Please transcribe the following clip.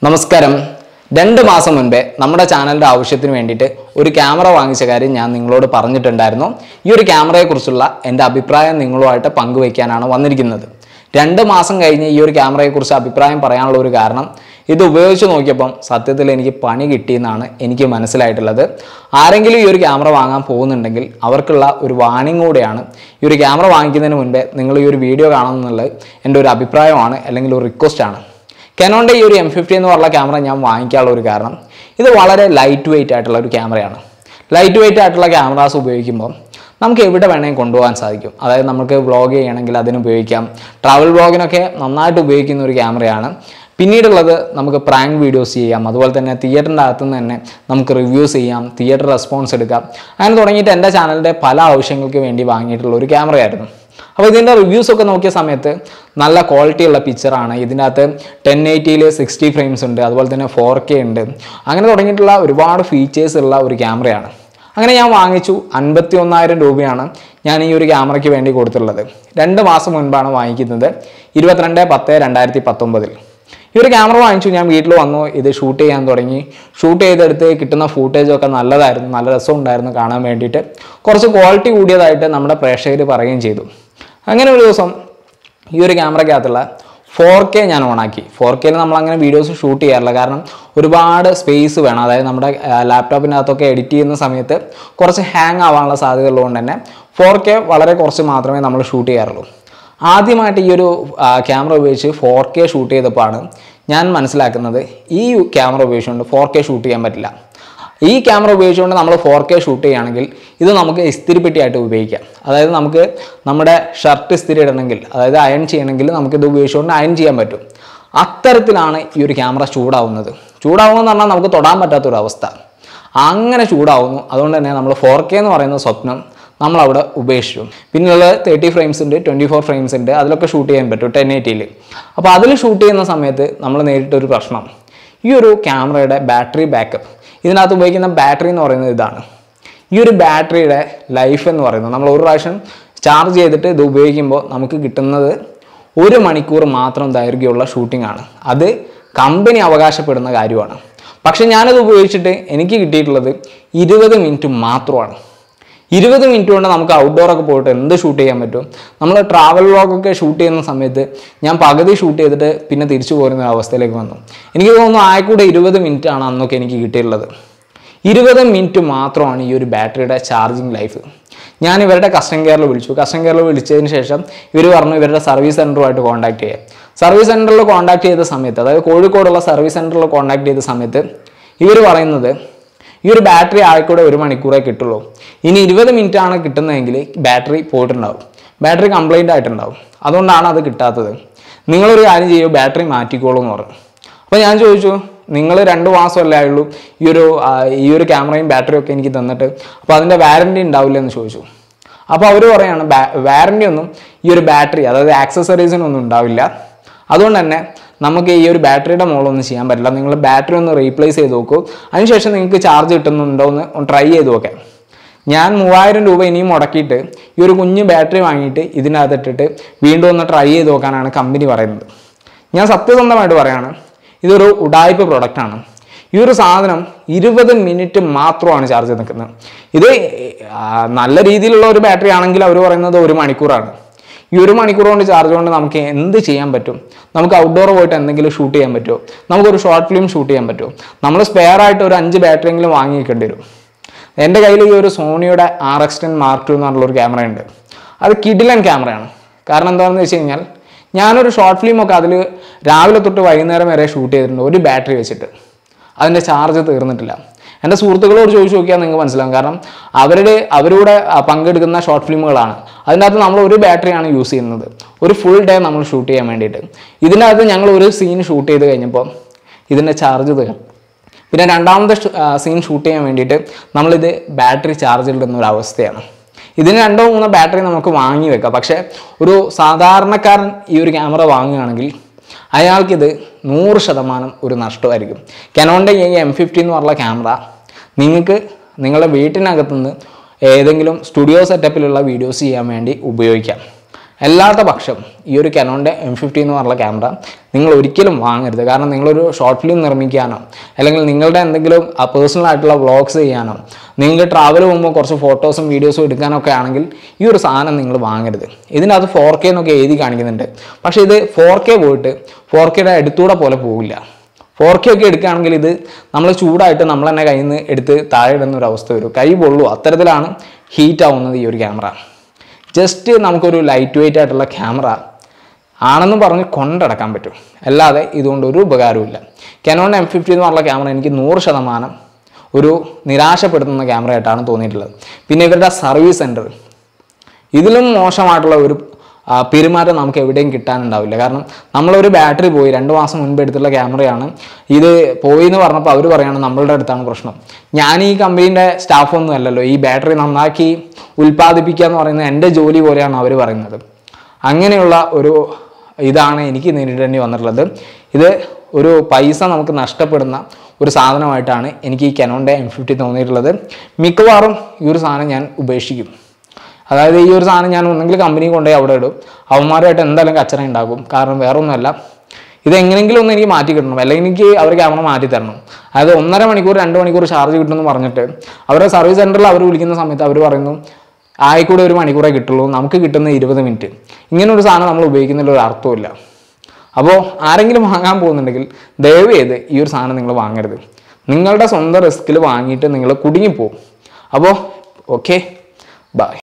നമസ്കാരം. 2 മാസം മുൻപേ നമ്മുടെ ചാനലിന്റെ ആവശ്യത്തിന് വേണ്ടിയിട്ട് ഒരു ക്യാമറ വാങ്ങിച്ച കാര്യം ഞാൻ നിങ്ങളോട് പറഞ്ഞിട്ടുണ്ടായിരുന്നു. ഈ ഒരു ക്യാമറയെക്കുറിച്ചുള്ള എൻ്റെ അഭിപ്രായം നിങ്ങളുമായിട്ട് പങ്കുവയ്ക്കാനാണ് വന്നിരിക്കുന്നത്. 2 മാസം കഴിഞ്ഞ് ഈ ഒരു ക്യാമറയെക്കുറിച്ച് അഭിപ്രായം പറയാനുള്ള ഒരു കാരണം, ഇത് ഉപയോഗിച്ച് നോക്കിയപ്പം സത്യത്തിൽ എനിക്ക് പണി കിട്ടിയെന്നാണ് എനിക്ക് മനസ്സിലായിട്ടുള്ളത്. ആരെങ്കിലും ഈ ഒരു ക്യാമറ വാങ്ങാൻ പോകുന്നുണ്ടെങ്കിൽ അവർക്കുള്ള ഒരു വാർണിംഗ് കൂടെയാണ്. ഈ ഒരു ക്യാമറ വാങ്ങിക്കുന്നതിന് മുൻപേ നിങ്ങൾ ഈ ഒരു വീഡിയോ കാണണമെന്നുള്ളത് എൻ്റെ ഒരു അഭിപ്രായമാണ്, അല്ലെങ്കിൽ ഒരു റിക്വസ്റ്റാണ്. കാനോണിൻ്റെ ഈ ഒരു M50 എന്ന് പറഞ്ഞ ക്യാമറ ഞാൻ വാങ്ങിക്കാനുള്ള ഒരു കാരണം, ഇത് വളരെ ലൈറ്റ് വെയിറ്റ് ആയിട്ടുള്ള ഒരു ക്യാമറയാണ്. ലൈറ്റ് വെയിറ്റ് ആയിട്ടുള്ള ക്യാമറാസ് ഉപയോഗിക്കുമ്പോൾ നമുക്ക് എവിടെ വേണമെങ്കിൽ കൊണ്ടുപോകാൻ സാധിക്കും. അതായത് നമുക്ക് വ്ളോഗ് ചെയ്യണമെങ്കിൽ അതിന് ഉപയോഗിക്കാം. ട്രാവൽ വ്ളോഗിനൊക്കെ നന്നായിട്ട് ഉപയോഗിക്കുന്ന ഒരു ക്യാമറയാണ്. പിന്നീടുള്ളത് നമുക്ക് പ്രാങ്ക് വീഡിയോസ് ചെയ്യാം. അതുപോലെ തന്നെ തിയേറ്ററിൻ്റെ അകത്തുനിന്ന് തന്നെ നമുക്ക് റിവ്യൂസ് ചെയ്യാം, തിയേറ്റർ റെസ്പോൺസ് എടുക്കാം. അങ്ങനെ തുടങ്ങിയിട്ട് എൻ്റെ ചാനലിൻ്റെ പല ആവശ്യങ്ങൾക്ക് വേണ്ടി വാങ്ങിയിട്ടുള്ള ഒരു ക്യാമറയായിരുന്നു. അപ്പോൾ ഇതിൻ്റെ റിവ്യൂസൊക്കെ നോക്കിയ സമയത്ത് നല്ല ക്വാളിറ്റിയുള്ള പിക്ചറാണ്. ഇതിൻ്റെ അകത്ത് 1080 60 ഫ്രെയിംസ് ഉണ്ട്, അതുപോലെ തന്നെ 4K ഉണ്ട്. അങ്ങനെ തുടങ്ങിയിട്ടുള്ള ഒരുപാട് ഫീച്ചേഴ്സ് ഉള്ള ഒരു ക്യാമറയാണ്. അങ്ങനെ ഞാൻ വാങ്ങിച്ചു. 51,000 രൂപയാണ് ഞാൻ ഈ ഒരു ക്യാമറയ്ക്ക് വേണ്ടി കൊടുത്തിട്ടുള്ളത്. 2 മാസം മുൻപാണ് വാങ്ങിക്കുന്നത്, 22/10/2019. ഈ ഒരു ക്യാമറ വാങ്ങിച്ചു. ഞാൻ വീട്ടിൽ വന്നു, ഇത് ഷൂട്ട് ചെയ്യാൻ തുടങ്ങി. ഷൂട്ട് ചെയ്തെടുത്ത് കിട്ടുന്ന ഫൂട്ടേജൊക്കെ നല്ലതായിരുന്നു, നല്ല രസമുണ്ടായിരുന്നു കാണാൻ വേണ്ടിയിട്ട്. കുറച്ച് ക്വാളിറ്റി കൂടിയതായിട്ട് നമ്മുടെ പ്രേക്ഷകർ പറയുകയും ചെയ്തു. അങ്ങനെ ഒരു ദിവസം ഈ ഒരു ക്യാമറയ്ക്കകത്തുള്ള 4K ഞാൻ ഓണാക്കി. 4Kയിൽ നമ്മളങ്ങനെ വീഡിയോസ് ഷൂട്ട് ചെയ്യാറില്ല, കാരണം ഒരുപാട് സ്പേസ് വേണം. അതായത് നമ്മുടെ ലാപ്ടോപ്പിനകത്തൊക്കെ എഡിറ്റ് ചെയ്യുന്ന സമയത്ത് കുറച്ച് ഹാങ് ആവാനുള്ള സാധ്യത ഉള്ളതുകൊണ്ട് തന്നെ 4K വളരെ കുറച്ച് മാത്രമേ നമ്മൾ ഷൂട്ട് ചെയ്യാറുള്ളൂ. ആദ്യമായിട്ട് ഈ ഒരു ക്യാമറ ഉപയോഗിച്ച് 4K ഷൂട്ട് ചെയ്തപ്പോഴാണ് ഞാൻ മനസ്സിലാക്കുന്നത്, ഈ ക്യാമറ ഉപയോഗിച്ചുകൊണ്ട് 4K ഷൂട്ട് ചെയ്യാൻ പറ്റില്ല. ഈ ക്യാമറ ഉപയോഗിച്ചുകൊണ്ട് നമ്മൾ 4K ഷൂട്ട് ചെയ്യുകയാണെങ്കിൽ ഇത് നമുക്ക് ഇസ്തിരിപ്പെട്ടിയായിട്ട് ഉപയോഗിക്കാം. അതായത് നമുക്ക് നമ്മുടെ ഷർട്ട് ഇസ്തിരി ഇടണമെങ്കിൽ, അതായത് അയൺ ചെയ്യണമെങ്കിൽ നമുക്കിത് ഉപയോഗിച്ചുകൊണ്ട് അയൺ ചെയ്യാൻ പറ്റും. അത്തരത്തിലാണ് ഈ ഒരു ക്യാമറ ചൂടാവുന്നത്. ചൂടാവുമെന്ന് പറഞ്ഞാൽ നമുക്ക് തൊടാൻ പറ്റാത്തൊരവസ്ഥ. അങ്ങനെ ചൂടാവുന്നു. അതുകൊണ്ട് തന്നെ നമ്മൾ 4K എന്ന് പറയുന്ന സ്വപ്നം നമ്മളവിടെ ഉപേക്ഷിച്ചു. പിന്നെയുള്ളത് 30 ഫ്രെയിംസ് ഉണ്ട്, 24 ഫ്രെയിംസ് ഉണ്ട്. അതിലൊക്കെ ഷൂട്ട് ചെയ്യാൻ പറ്റും 1080. അപ്പോൾ അതിൽ ഷൂട്ട് ചെയ്യുന്ന സമയത്ത് നമ്മൾ നേരിട്ടൊരു പ്രശ്നം, ഈ ഒരു ക്യാമറയുടെ ബാറ്ററി ബാക്കപ്പ്. ഇതിനകത്ത് ഉപയോഗിക്കുന്ന ബാറ്ററി എന്ന് പറയുന്നത് ഇതാണ്. ഈ ഒരു ബാറ്ററിയുടെ ലൈഫ് എന്ന് പറയുന്നത്, നമ്മൾ ഒരു പ്രാവശ്യം ചാർജ് ചെയ്തിട്ട് ഇത് ഉപയോഗിക്കുമ്പോൾ നമുക്ക് കിട്ടുന്നത് 1 മണിക്കൂർ മാത്രം ദൈർഘ്യമുള്ള ഷൂട്ടിംഗ് ആണ്. അത് കമ്പനി അവകാശപ്പെടുന്ന കാര്യമാണ്. പക്ഷെ ഞാനത് ഉപയോഗിച്ചിട്ട് എനിക്ക് കിട്ടിയിട്ടുള്ളത് 20 മിനിറ്റ് മാത്രമാണ്. 20 മിനിറ്റ് കൊണ്ട് നമുക്ക് ഔട്ട്ഡോറൊക്കെ പോയിട്ട് എന്ത് ഷൂട്ട് ചെയ്യാൻ പറ്റും. നമ്മൾ ട്രാവൽ വ്ളോഗൊക്കെ ഷൂട്ട് ചെയ്യുന്ന സമയത്ത് ഞാൻ പകുതി ഷൂട്ട് ചെയ്തിട്ട് പിന്നെ തിരിച്ചു പോരുന്ന അവസ്ഥയിലേക്ക് വന്നു. എനിക്ക് തോന്നുന്നു ആയിക്കൂടെ 20 മിനിറ്റ് ആണ് അന്നൊക്കെ എനിക്ക് കിട്ടിയിട്ടുള്ളത്. 20 മിനിറ്റ് മാത്രമാണ് ഈ ഒരു ബാറ്ററിയുടെ ചാർജിങ് ലൈഫ്. ഞാൻ ഇവരുടെ കസ്റ്റമർ കെയറിൽ വിളിച്ചു. കസ്റ്റമർ കെയറിൽ വിളിച്ചതിന് ശേഷം ഇവർ പറഞ്ഞു ഇവരുടെ സർവീസ് സെൻറ്ററുമായിട്ട് കോൺടാക്ട് ചെയ്യാം. സർവീസ് സെൻറ്ററിൽ കോൺടാക്ട് ചെയ്ത സമയത്ത്, അതായത് കോഴിക്കോടുള്ള സർവീസ് സെൻറ്ററിൽ കോൺടാക്ട് ചെയ്ത സമയത്ത് ഇവർ പറയുന്നത്, ഈ ഒരു ബാറ്ററി ആയിക്കൂടെ 1 മണിക്കൂറേ കിട്ടുള്ളൂ. ഇനി 20 മിനിറ്റ് ആണ് കിട്ടുന്നതെങ്കിൽ ബാറ്ററി പോയിട്ടുണ്ടാവും, ബാറ്ററി കംപ്ലൈൻ്റ് ആയിട്ടുണ്ടാവും. അതുകൊണ്ടാണ് അത് കിട്ടാത്തത്. നിങ്ങളൊരു കാര്യം ചെയ്യൂ, ബാറ്ററി മാറ്റിക്കോളൂ എന്ന് പറഞ്ഞു. അപ്പോൾ ഞാൻ ചോദിച്ചു, നിങ്ങൾ 2 മാസമല്ലേ ആയുള്ളൂ ഈ ഒരു ക്യാമറയും ബാറ്ററിയും ഒക്കെ എനിക്ക് തന്നിട്ട്, അപ്പോൾ അതിൻ്റെ വാറൻറ്റി ഉണ്ടാവില്ല എന്ന് ചോദിച്ചു. അപ്പോൾ അവർ പറയാണ്, വാറൻറ്റി ഒന്നും ഈ ഒരു ബാറ്ററി, അതായത് ആക്സസറീസിനൊന്നും ഉണ്ടാവില്ല. അതുകൊണ്ട് തന്നെ നമുക്ക് ഈ ഒരു ബാറ്ററിയുടെ മുകളിലൊന്നും ചെയ്യാൻ പറ്റില്ല. നിങ്ങൾ ബാറ്ററി ഒന്ന് റീപ്ലേസ് ചെയ്ത് നോക്കൂ, അതിനുശേഷം നിങ്ങൾക്ക് ചാർജ് കിട്ടുന്നുണ്ടോ എന്ന് ട്രൈ ചെയ്ത് നോക്കാം. ഞാൻ 3000 രൂപ ഇനിയും മുടക്കിയിട്ട് ഈ ഒരു കുഞ്ഞ് ബാറ്ററി വാങ്ങിയിട്ട് ഇതിനകത്തിട്ടിട്ട് വീണ്ടും ഒന്ന് ട്രൈ ചെയ്ത് നോക്കാനാണ് കമ്പനി പറയുന്നത്. ഞാൻ സത്യസന്ധമായിട്ട് പറയാണ്, ഇതൊരു ഉഡായിപ്പ് പ്രൊഡക്റ്റാണ്. ഈ ഒരു സാധനം 20 മിനിറ്റ് മാത്രമാണ് ചാർജ് നിൽക്കുന്നത്. ഇത് നല്ല രീതിയിലുള്ള ഒരു ബാറ്ററി ആണെങ്കിൽ അവർ പറയുന്നത് 1 മണിക്കൂറാണ്. ഈ 1 മണിക്കൂർ കൊണ്ട് ചാർജ് കൊണ്ട് നമുക്ക് എന്ത് ചെയ്യാൻ പറ്റും? നമുക്ക് ഔട്ട്ഡോർ പോയിട്ട് എന്തെങ്കിലും ഷൂട്ട് ചെയ്യാൻ പറ്റുമോ? നമുക്കൊരു ഷോർട്ട് ഫിലിം ഷൂട്ട് ചെയ്യാൻ പറ്റുമോ? നമ്മൾ സ്പെയർ ആയിട്ട് ഒരു 5 ബാറ്ററിയെങ്കിലും വാങ്ങി വെക്കേണ്ടി വരും. എൻ്റെ കയ്യിൽ ഈ ഒരു സോണിയുടെ RX10 Mark II എന്ന് പറഞ്ഞുള്ളൊരു ക്യാമറ ഉണ്ട്. അത് കിഡിലൻ ക്യാമറയാണ്. കാരണം എന്താണെന്ന് വെച്ച് കഴിഞ്ഞാൽ, ഞാനൊരു ഷോർട്ട് ഫിലിമൊക്കെ അതിൽ രാവിലെ തൊട്ട് വൈകുന്നേരം വരെ ഷൂട്ട് ചെയ്തിട്ടുണ്ട്, ഒരു ബാറ്ററി വെച്ചിട്ട്. അതിൻ്റെ ചാർജ് തീർന്നിട്ടില്ല. എൻ്റെ സുഹൃത്തുക്കളോട് ചോദിച്ചു നോക്കിയാൽ നിങ്ങൾക്ക് മനസ്സിലാവും. കാരണം അവരുടെ പങ്കെടുക്കുന്ന ഷോർട്ട് ഫിലിമുകളാണ്. അതിനകത്ത് നമ്മൾ ഒരു ബാറ്ററിയാണ് യൂസ് ചെയ്യുന്നത്, ഒരു ഫുൾ ഡേ നമ്മൾ ഷൂട്ട് ചെയ്യാൻ വേണ്ടിയിട്ട്. ഇതിനകത്ത് ഞങ്ങൾ ഒരു സീൻ ഷൂട്ട് ചെയ്ത് കഴിഞ്ഞപ്പോൾ ഇതിൻ്റെ ചാർജ് തീർന്നു. പിന്നെ രണ്ടാമത്തെ സീൻ ഷൂട്ട് ചെയ്യാൻ വേണ്ടിയിട്ട് നമ്മളിത് ബാറ്ററി ചാർജ് ഇടുന്ന ഒരു അവസ്ഥയാണ്. ഇതിന് 2-3 ബാറ്ററി നമുക്ക് വാങ്ങി വെക്കാം. പക്ഷേ ഒരു സാധാരണക്കാരൻ ഈ ഒരു ക്യാമറ വാങ്ങുകയാണെങ്കിൽ അയാൾക്കിത് 100% ഒരു നഷ്ടമായിരിക്കും. കാനോണിൻ്റെ ഈ M50 എന്ന് പറഞ്ഞ ക്യാമറ നിങ്ങൾക്ക് നിങ്ങളുടെ വീട്ടിനകത്തുനിന്ന് ഏതെങ്കിലും സ്റ്റുഡിയോ സെറ്റപ്പിലുള്ള വീഡിയോസ് ചെയ്യാൻ വേണ്ടി ഉപയോഗിക്കാം. അല്ലാത്ത പക്ഷം ഈ ഒരു Canonൻ്റെ M50 എന്ന് പറഞ്ഞ ക്യാമറ നിങ്ങൾ ഒരിക്കലും വാങ്ങരുത്. കാരണം നിങ്ങളൊരു ഷോർട്ട് ഫിലിം നിർമ്മിക്കാനോ അല്ലെങ്കിൽ നിങ്ങളുടെ എന്തെങ്കിലും പേഴ്സണൽ ആയിട്ടുള്ള വ്ളോഗ്സ് ചെയ്യാനോ നിങ്ങൾ ട്രാവൽ പോകുമ്പോൾ കുറച്ച് ഫോട്ടോസും വീഡിയോസും എടുക്കാനൊക്കെ ആണെങ്കിൽ ഈ ഒരു സാധനം നിങ്ങൾ വാങ്ങരുത്. ഇതിനകത്ത് 4K എന്നൊക്കെ എഴുതി കാണിക്കുന്നുണ്ട്. പക്ഷേ ഇത് 4K പോയിട്ട് 4Kയുടെ അടുത്തൂടെ പോലെ പോകില്ല. 4K ഒക്കെ എടുക്കുകയാണെങ്കിൽ ഇത് നമ്മൾ ചൂടായിട്ട് നമ്മൾ തന്നെ കയ്യിൽ നിന്ന് എടുത്ത് താഴെ ഇടുന്ന ഒരു അവസ്ഥ വരും. കൈ പൊള്ളൂ. അത്തരത്തിലാണ് ഹീറ്റ് ആവുന്നത് ഈ ഒരു ക്യാമറ. ജസ്റ്റ് നമുക്കൊരു ലൈറ്റ് വെയിറ്റ് ആയിട്ടുള്ള ക്യാമറ ആണെന്ന് പറഞ്ഞ് കൊണ്ടടക്കാൻ പറ്റും. അല്ലാതെ ഇതുകൊണ്ട് ഒരു ഉപകാരമില്ല. Canonൻ്റെ M50 എന്ന് പറഞ്ഞ ക്യാമറ എനിക്ക് 100% ഒരു നിരാശപ്പെടുത്തുന്ന ക്യാമറ ആയിട്ടാണ് തോന്നിയിട്ടുള്ളത്. പിന്നെ ഇവരുടെ സർവീസ് സെൻറ്റർ, ഇതിലും മോശമായിട്ടുള്ള ഒരു പെരുമാറ്റം നമുക്ക് എവിടെയും കിട്ടാനുണ്ടാവില്ല. കാരണം നമ്മളൊരു ബാറ്ററി പോയി 2 മാസം മുൻപ് എടുത്തുള്ള ക്യാമറയാണ്, ഇത് പോയി എന്ന് പറഞ്ഞപ്പോൾ അവർ പറയുകയാണ് നമ്മളുടെ അടുത്താണ് പ്രശ്നം. ഞാൻ ഈ കമ്പനീൻ്റെ സ്റ്റാഫൊന്നും അല്ലല്ലോ, ഈ ബാറ്ററി നന്നാക്കി ഉൽപ്പാദിപ്പിക്കുക എന്ന് പറയുന്നത് എൻ്റെ ജോലി പോലെയാണ് അവർ പറയുന്നത്. അങ്ങനെയുള്ള ഒരു ഇതാണ് എനിക്ക് നേരിടേണ്ടി വന്നിട്ടുള്ളത്. ഇത് ഒരു പൈസ നമുക്ക് നഷ്ടപ്പെടുന്ന ഒരു സാധനമായിട്ടാണ് എനിക്ക് ഈ Canonൻ്റെ M50 തോന്നിയിട്ടുള്ളത്. മിക്കവാറും ഈ ഒരു സാധനം ഞാൻ ഉപേക്ഷിക്കും. അതായത് ഈ ഒരു സാധനം ഞാൻ ഒന്നെങ്കിൽ കമ്പനി കൊണ്ടുപോയി അവിടെ ഇടും, അവന്മാരുമായിട്ട് എന്തായാലും കച്ചറ ഉണ്ടാകും. കാരണം വേറെ ഒന്നുമല്ല, ഇതെങ്ങനെയെങ്കിലും ഒന്ന് എനിക്ക് മാറ്റി കിട്ടണം, അല്ലെങ്കിൽ എനിക്ക് അവർ ക്യാമറ മാറ്റി തരണം. അതായത് 1.5 മണിക്കൂർ 2 മണിക്കൂർ ചാർജ് കിട്ടുമെന്ന് പറഞ്ഞിട്ട് അവരുടെ സർവീസ് സെൻറ്ററിൽ അവർ വിളിക്കുന്ന സമയത്ത് അവർ പറയുന്നു ആയിക്കൂടെ 1 മണിക്കൂറേ കിട്ടുള്ളൂ, നമുക്ക് കിട്ടുന്ന 20 മിനിറ്റ്. ഇങ്ങനെ ഒരു സാധനം നമ്മൾ ഉപയോഗിക്കുന്നതിൽ ഒരു അർത്ഥമില്ല. അപ്പോൾ ആരെങ്കിലും വാങ്ങാൻ പോകുന്നുണ്ടെങ്കിൽ ദയവ് ചെയ്ത് ഈ ഒരു സാധനം നിങ്ങൾ വാങ്ങരുത്. നിങ്ങളുടെ സ്വന്തം റിസ്കിൽ വാങ്ങിയിട്ട് നിങ്ങൾ കുടുങ്ങിപ്പോവും. അപ്പോൾ ഓക്കെ, ബൈ.